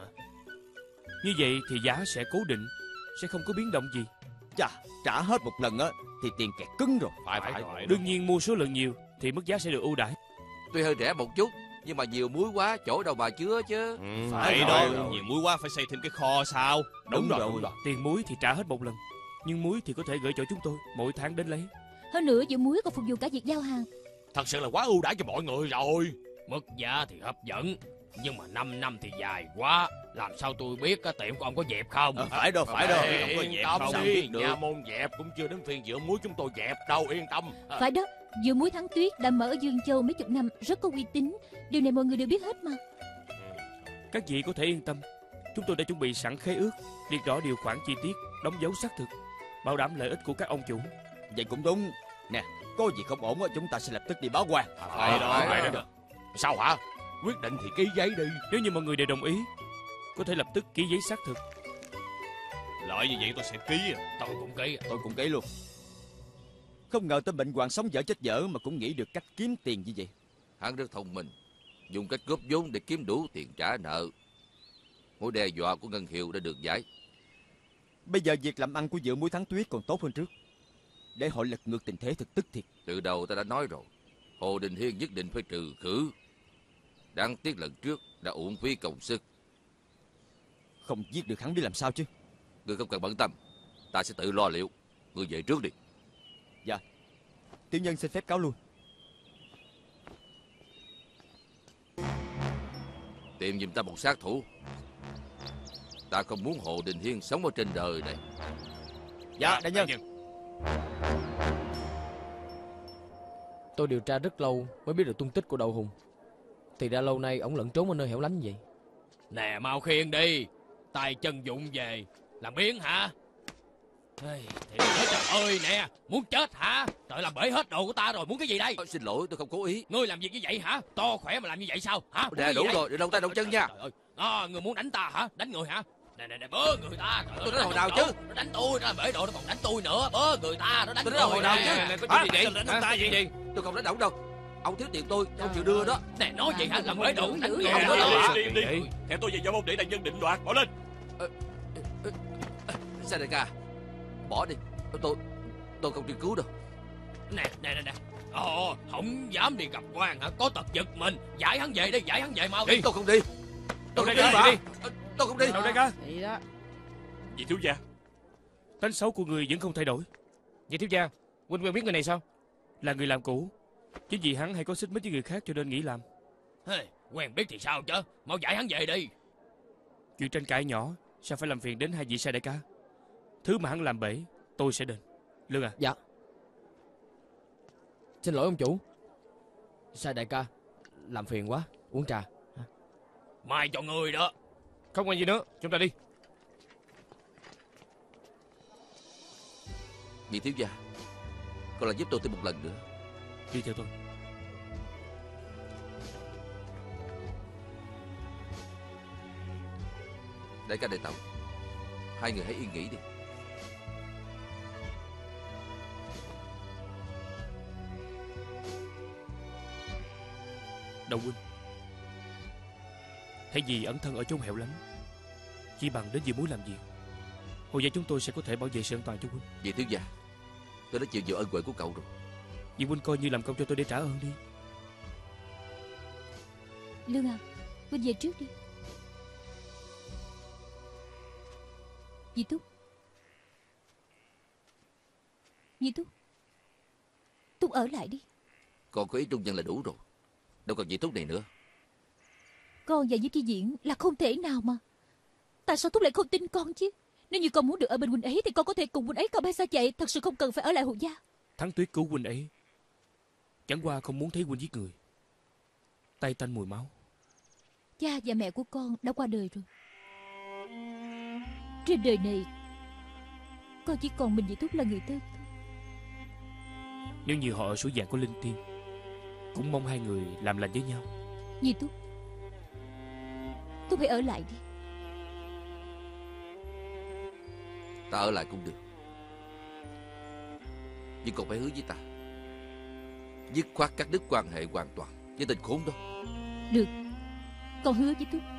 Như vậy thì giá sẽ cố định, sẽ không có biến động gì. Chà, trả hết một lần á thì tiền kẹt cứng rồi. Phải. Đương nhiên mua số lượng nhiều thì mức giá sẽ được ưu đãi. Tuy hơi rẻ một chút, nhưng mà nhiều muối quá, chỗ đâu mà chứa chứ. Phải đó, nhiều muối quá phải xây thêm cái kho sao? Đúng rồi. Tiền muối thì trả hết một lần, nhưng muối thì có thể gửi cho chúng tôi, mỗi tháng đến lấy. Hơn nữa giữa muối còn phục vụ cả việc giao hàng. Thật sự là quá ưu đãi cho mọi người rồi. Mức giá thì hấp dẫn, nhưng mà 5 năm thì dài quá. Làm sao tôi biết cái tiệm của ông có dẹp không? Phải đâu. Không có Yên dẹp tâm không? đi, nhà môn dẹp cũng chưa đến phiên dựa muối chúng tôi dẹp đâu, yên tâm. Phải đó, dừa muối Thắng Tuyết đã mở ở Dương Châu mấy chục năm, rất có uy tín. Điều này mọi người đều biết hết mà. Các vị có thể yên tâm, chúng tôi đã chuẩn bị sẵn khế ước, liệt rõ điều khoản chi tiết, đóng dấu xác thực, bảo đảm lợi ích của các ông chủ. Vậy cũng đúng. Nè, có gì không ổn á chúng ta sẽ lập tức đi báo quan. Phải đó. Sao hả? Quyết định thì ký giấy đi. Nếu như mọi người đều đồng ý, có thể lập tức ký giấy xác thực. Lợi như vậy tôi sẽ ký. Tôi cũng ký luôn. Không ngờ tên bệnh hoạn sống dở chết dở mà cũng nghĩ được cách kiếm tiền như vậy. Hắn rất thông minh, dùng cách góp vốn để kiếm đủ tiền trả nợ. Mối đe dọa của Ngân Hiệu đã được giải. Bây giờ việc làm ăn của Dựa Muối Thắng Tuyết còn tốt hơn trước. Để họ lật ngược tình thế thật tức thiệt. Từ đầu ta đã nói rồi, Hồ Đình Hiên nhất định phải trừ khử. Đáng tiếc lần trước đã uổng phí công sức. Không giết được hắn biết làm sao chứ. Ngươi không cần bận tâm, ta sẽ tự lo liệu. Ngươi về trước đi. Dạ, tiểu nhân xin phép cáo lui. Tìm giùm ta một sát thủ. Ta không muốn Hồ Đình Hiên sống ở trên đời này. Dạ, đại nhân. Tôi điều tra rất lâu mới biết được tung tích của Đậu Hùng. Thì ra lâu nay ổng lẫn trốn ở nơi hẻo lánh vậy. Nè, mau khiêng đi. Tay chân dụng về làm biến hả? Trời ơi nè, muốn chết hả? Trời, làm bể hết đồ của ta rồi, muốn cái gì đây? Xin lỗi, tôi không cố ý. Ngươi làm việc như vậy hả? To khỏe mà làm như vậy sao? Hả? Nè, đủ rồi, đừng động tay động chân nha. Trời ơi, ngươi muốn đánh ta hả? Đánh người hả? Nè, bớ người ta. Tôi đánh hồi nào chứ? Nó đánh tôi, nó bể đồ nó còn đánh tôi nữa. Bớ người ta, nó đánh tôi đánh hồi nào chứ? Có chuyện gì vậy? Đánh ta gì? Tôi không đánh ổng đâu. Ông thiếu tiền tôi, không chịu đưa đó. Nè, nói vậy hả? Làm bể đồ đánh người. Đi. Theo tôi về giao môn để đại nhân định đoạt. Bỏ lên. Sai đại ca, bỏ đi. Tôi không chịu cứu đâu. Nè. Không dám đi gặp quan hả? Có tật giật mình. Giải hắn về đi, giải hắn về mau đi. Tôi không đi. Tôi không đi mà. Tôi không đi. Đâu đây ca? Vậy đó. Vị thiếu gia, Tánh xấu của người vẫn không thay đổi. Vậy thiếu gia, huynh quen biết người này sao? Là người làm cũ. Chính vì hắn hay có xích mích với người khác cho nên nghỉ làm. Quen biết thì sao chứ? Mau giải hắn về đi. Chuyện tranh cãi nhỏ, sao phải làm phiền đến hai vị sai đại ca? Thứ mà hắn làm bể, tôi sẽ đền. Lương à? Dạ. Xin lỗi ông chủ. Sai đại ca, làm phiền quá. Uống trà. Mai cho người đó. Không quen gì nữa, chúng ta đi. Vị thiếu gia, còn là giúp tôi thêm một lần nữa. Đi theo tôi. Đại ca đại tẩu, hai người hãy yên nghỉ đi. Đồng huynh, thay vì ẩn thân ở chốn hẻo lánh, chỉ bằng đến Diệu Muối làm việc, Hồ gia chúng tôi sẽ có thể bảo vệ sự an toàn cho huynh. Vị thiếu gia, tôi đã chịu nhiều ân huệ của cậu rồi. Vì huynh coi như làm công cho tôi để trả ơn đi. Lương à, huynh về trước đi. Dì Túc. Dì Túc. Túc ở lại đi. Còn có ý trung nhân là đủ rồi. Đâu còn gì thuốc này nữa. Con và Diệp Chi Diễn là không thể nào mà. Tại sao Túc lại không tin con chứ? Nếu như con muốn được ở bên huynh ấy thì con có thể cùng huynh ấy cao bay xa chạy. Thật sự không cần phải ở lại Hồ gia. Thắng Tuyết cứu huynh ấy chẳng qua không muốn thấy huynh giết người, tay tanh mùi máu. Cha và mẹ của con đã qua đời rồi. Trên đời này con chỉ còn mình Dì Túc là người thân. Nếu như họ ở suối vàng có linh tiên, cũng mong hai người làm lành với nhau. Dì Túc, Túc hãy ở lại đi. Ta ở lại cũng được, nhưng còn phải hứa với ta dứt khoát cắt đứt quan hệ hoàn toàn với tên khốn đó. Được, con hứa với Túc.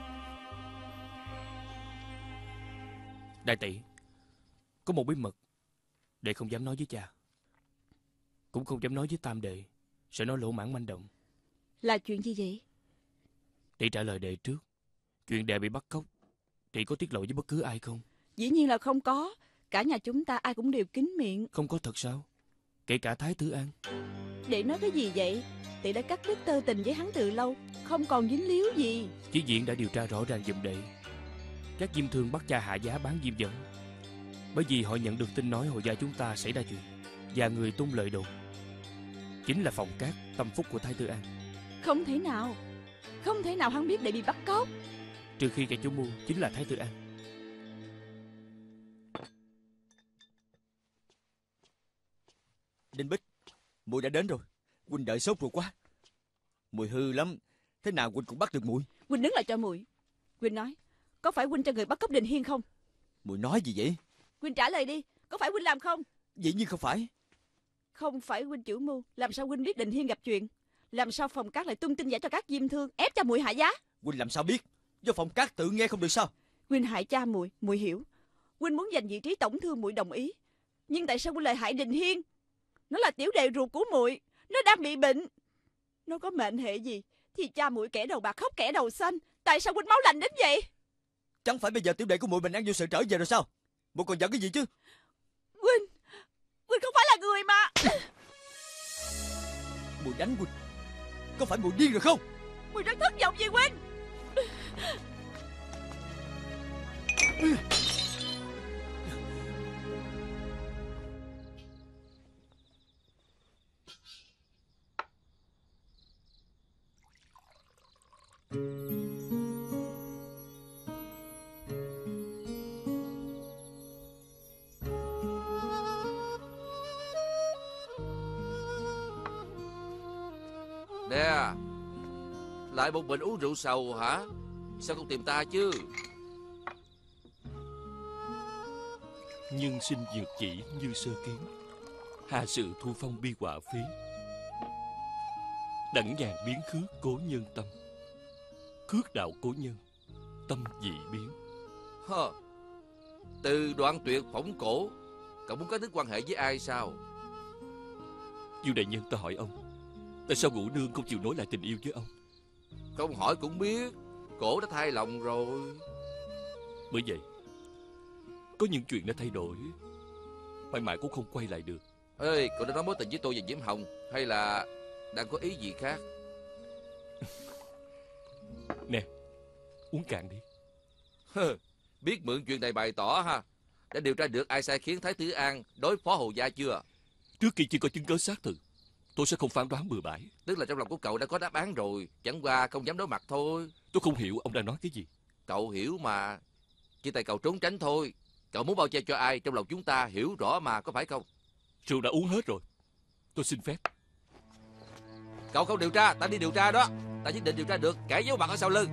Đại tỷ, có một bí mật đệ không dám nói với cha, cũng không dám nói với tam đệ, sợ nó lỗ mãng manh động. Là chuyện gì vậy? Tỷ trả lời đệ trước. Chuyện đệ bị bắt cóc, tỷ có tiết lộ với bất cứ ai không? Dĩ nhiên là không có. Cả nhà chúng ta ai cũng đều kín miệng. Không có thật sao? Kể cả Thái Tử An. Đệ nói cái gì vậy? Tỷ đã cắt đứt tơ tình với hắn từ lâu, không còn dính líu gì. Chí Diễn đã điều tra rõ ràng giùm đệ. Các diêm thương bắt cha hạ giá bán diêm dẫn, bởi vì họ nhận được tin nói Hồ gia chúng ta xảy ra chuyện, và người tung lời đồn chính là Phòng Cát, tâm phúc của Thái Tử An. Không thể nào. Không thể nào hắn biết đệ bị bắt cóc. Trừ khi kẻ chủ mưu chính là Thái Tử An. Đinh Bích, muội đã đến rồi. Huynh đợi sốt ruột quá. Muội hư lắm, thế nào huynh cũng bắt được muội. Huynh đứng lại cho muội. Huynh nói, có phải huynh cho người bắt cóc Đình Hiên không? Muội nói gì vậy? Huynh trả lời đi, có phải huynh làm không? Dĩ nhiên không phải. Không phải huynh chủ mưu, làm sao huynh biết Đình Hiên gặp chuyện? Làm sao Phòng Cát lại tung tin giả cho các diêm thương, ép cho muội hạ giá? Huynh làm sao biết? Do Phòng Cát tự nghe không được sao? Huynh hại cha muội, muội hiểu. Huynh muốn giành vị trí tổng thương, muội đồng ý. Nhưng tại sao huynh lại hại Đình Hiên? Nó là tiểu đệ ruột của muội, nó đang bị bệnh. Nó có mệnh hệ gì thì cha muội kẻ đầu bạc khóc kẻ đầu xanh. Tại sao huynh máu lạnh đến vậy? Chẳng phải bây giờ tiểu đệ của muội bình an vô sự trở về rồi sao? Muội còn giận cái gì chứ? Huynh không phải là người mà. Muội đánh huynh, có phải muội điên rồi không? Muội rất thất vọng vì huynh. Lại một mình uống rượu sầu hả? Sao không tìm ta chứ? Nhân sinh dược chỉ như sơ kiến, hạ sự thu phong bi họa phí. Đẳng nhàn biến khước cố nhân tâm, khước đạo cố nhân, tâm dị biến. Hơ, từ đoạn tuyệt phỏng cổ, cậu muốn có thứ quan hệ với ai sao? Dương đại nhân, ta hỏi ông, tại sao Ngũ Nương không chịu nối lại tình yêu với ông? Không hỏi cũng biết, cổ đã thay lòng rồi. Bởi vậy, có những chuyện đã thay đổi, mãi mãi cũng không quay lại được. Ê, cậu đã nói mối tình với tôi và Diễm Hồng, hay là đang có ý gì khác? Nè, uống cạn đi. Biết mượn chuyện này bày tỏ ha. Đã điều tra được ai sai khiến Thái Tử An đối phó Hồ Gia chưa? Trước khi chưa có chứng cớ xác thực, tôi sẽ không phán đoán bừa bãi. Tức là trong lòng của cậu đã có đáp án rồi, chẳng qua không dám đối mặt thôi. Tôi không hiểu ông đang nói cái gì. Cậu hiểu mà, chỉ tại cậu trốn tránh thôi. Cậu muốn bao che cho ai trong lòng chúng ta hiểu rõ mà, có phải không? Rượu đã uống hết rồi, tôi xin phép. Cậu không điều tra, ta đi điều tra đó. Ta nhất định điều tra được kẻ giấu mặt ở sau lưng.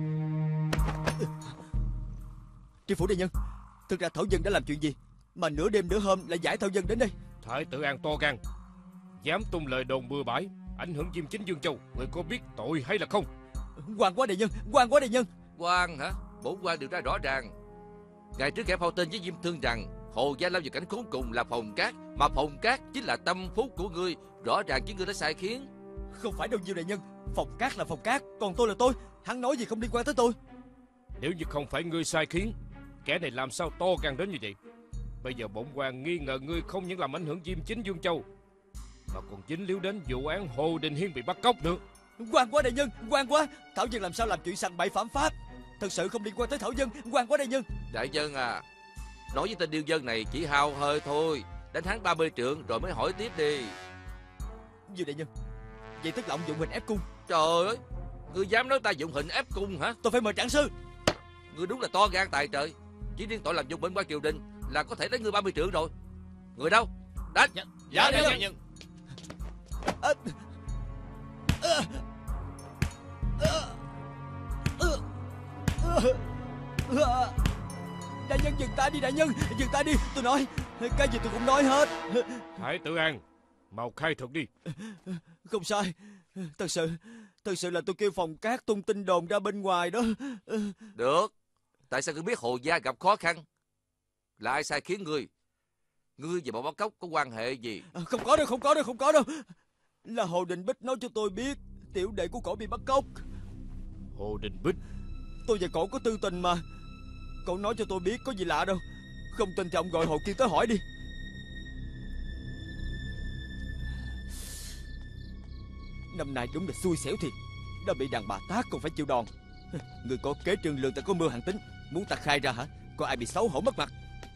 Tri phủ đại nhân, thực ra Thảo Dân đã làm chuyện gì mà nửa đêm nửa hôm lại giải Thảo Dân đến đây? Thái tử An to gan, dám tung lời đồn bừa bãi, ảnh hưởng Diêm Chính Dương Châu. Người có biết tội hay là không? Hoàng quá đại nhân, hoàng quá đại nhân. Quan hả? Bổn quan điều tra rõ ràng. Ngày trước kẻ phao tin với Diêm Thương rằng Hồ Gia lâm vào cảnh khốn cùng là Phòng Cát, mà Phòng Cát chính là tâm phúc của ngươi. Rõ ràng chính ngươi đã sai khiến. Không phải đâu Diêu đại nhân, Phòng Cát là Phòng Cát, còn tôi là tôi. Hắn nói gì không liên quan tới tôi. Nếu như không phải ngươi sai khiến, kẻ này làm sao to gan đến như vậy? Bây giờ bổn quan nghi ngờ ngươi không những làm ảnh hưởng Diêm Chính Dương Châu, mà còn dính líu đến vụ án Hồ Đình Hiên bị bắt cóc nữa. Hoàng quá đại nhân, hoàng quá. Thảo Dân làm sao làm chuyện sằng bậy phạm pháp? Thật sự không liên quan tới Thảo Dân, hoàng quá đại nhân. Đại nhân à, nói với tên điêu dân này chỉ hao hơi thôi. Đánh hắn 30 trượng rồi mới hỏi tiếp đi. Diêu đại nhân, vậy tức là ông dụng hình ép cung. Trời ơi, ngươi dám nói ta dụng hình ép cung hả? Tôi phải mời trạng sư. Ngươi đúng là to gan tài trời. Chỉ riêng tội làm dụng bệnh qua triều đình là có thể đánh ngươi 30 trượng rồi. Người đâu? Đánh. Dạ đại nhân. Đại nhân dừng tay đi, đại nhân dừng tay đi. Tôi nói cái gì tôi cũng nói hết. Thái tử An, mau khai thật đi. Không sai, thật sự là tôi kêu Phòng Cát tung tin đồn ra bên ngoài đó. Được. Tại sao ngươi biết Hồ Gia gặp khó khăn? Là ai sai khiến ngươi? Ngươi và bọn bắt cóc có quan hệ gì? Không có đâu. Là Hồ Đình Bích nói cho tôi biết tiểu đệ của cổ bị bắt cóc. Hồ Đình Bích? Tôi và cổ có tư tình mà. Cậu nói cho tôi biết, có gì lạ đâu. Không tin thì ông gọi Hồ Kiên tới hỏi đi. Năm nay đúng là xui xẻo thiệt, đã bị đàn bà tát còn phải chịu đòn. Người có kế trương lương ta có mưu hàn tính, muốn ta khai ra hả? Có ai bị xấu hổ mất mặt?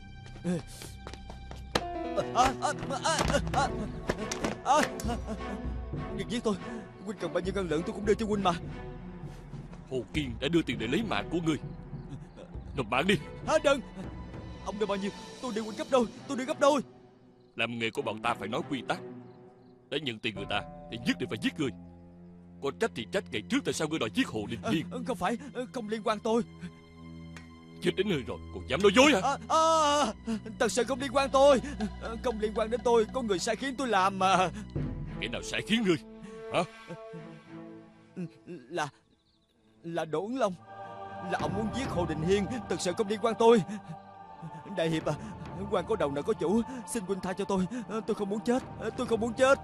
Đừng giết tôi. Huynh cần bao nhiêu ngân lượng tôi cũng đưa cho huynh mà. Hồ Kiên đã đưa tiền để lấy mạng của ngươi. Nộp mạng đi. Đừng. Ông đưa bao nhiêu tôi đưa huynh gấp đôi. Tôi đưa gấp đôi. Làm nghề của bọn ta phải nói quy tắc. Để nhận tiền người ta thì nhất định phải giết ngươi. Có trách thì trách, ngày trước tại sao ngươi đòi giết Hồ Đình Hiên? Không phải, không liên quan tôi. Chết đến nơi rồi còn dám nói dối hả? Thật sự không liên quan tôi. Không liên quan đến tôi. Có người sai khiến tôi làm mà. Kẻ nào sai khiến ngươi hả? Là Đỗ Ứng Long. Là ông muốn giết Hồ Đình Hiên. Thật sự không liên quan tôi. Đại hiệp à, quan có đầu nợ có chủ, xin huynh tha cho tôi. Tôi không muốn chết. Tôi không muốn chết.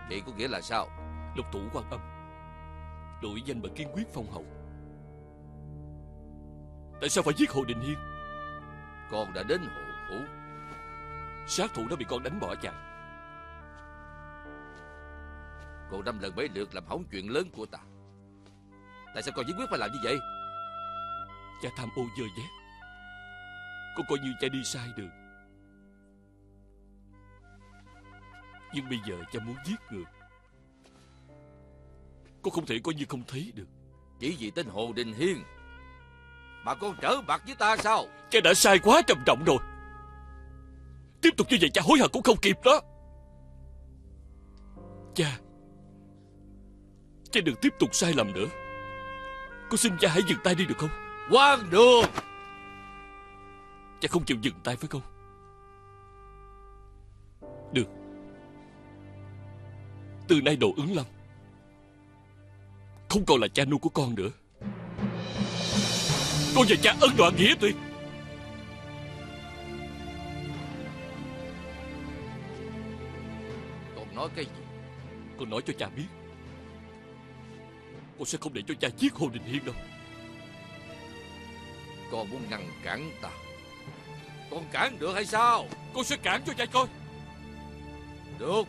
Vậy có nghĩa là sao? Lục thủ Quan Âm đổi danh mà kiên quyết phong hầu. Tại sao phải giết Hồ Đình Hiên? Con đã đến Hồ Phủ. Sát thủ đã bị con đánh bỏ chàng. Con 5 lần 7 lượt làm hỏng chuyện lớn của ta. Tại sao con nhất quyết phải làm như vậy? Cha tham ô dơ dét, con coi như cha đi sai đường. Nhưng bây giờ cha muốn giết người, con không thể coi như không thấy được. Chỉ vì tên Hồ Đình Hiên mà con trở mặt với ta sao? Cha đã sai quá trầm trọng rồi. Tiếp tục như vậy cha hối hận cũng không kịp đó. Cha đừng tiếp tục sai lầm nữa. Con xin cha hãy dừng tay đi được không? Quan Đường! Cha không chịu dừng tay phải không? Được. Từ nay Đồ Ứng Lâm không còn là cha nuôi của con nữa. Con và cha ân đoạn nghĩa tuyệt. Con nói cái gì? Con nói cho cha biết, con sẽ không để cho cha giết Hồ Đình Hiên đâu. Con muốn ngăn cản ta, con cản được hay sao? Con sẽ cản cho cha coi. Được.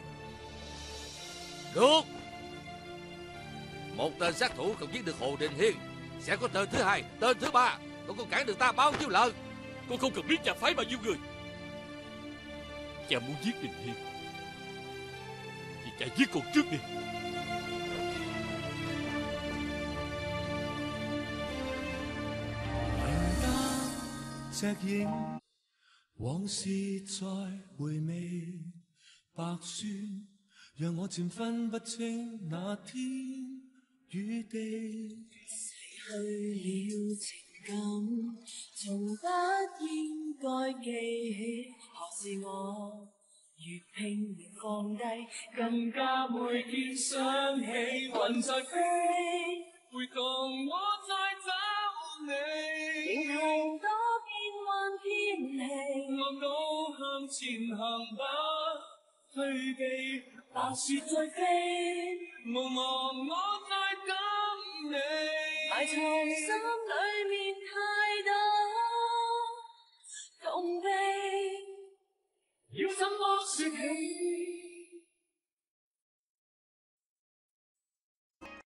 Được. Một tên sát thủ không giết được Hồ Đình Hiên, sẽ có tên thứ hai, tên thứ ba. Con cản được ta bao nhiêu lần? Con không cần biết cha phái bao nhiêu người. Cha muốn giết Đình Hiên thì cha giết con trước đi. 隻影，往事在回味，白雪讓我漸分不清那天與地。 逝去了情感，從不應該記起，何時我越拼命放低，更加每天想起雲在飛，會共我再找你。仍係多變幻天氣，我都向前行不退避，白雪在飛，無望我再等你，埋藏心裏面太多痛悲，要怎麼說起？